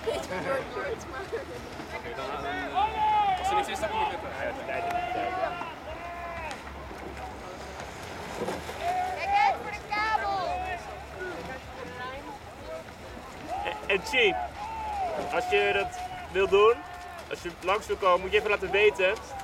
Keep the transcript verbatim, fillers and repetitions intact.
Oké, dan, dan als er niks is, dan kom ik weer terug. Ja, dat is tijd in de tijd. Kijk uit voor de kabel! En Chi, als je dat wil doen, als je langs wil komen, moet je even laten weten.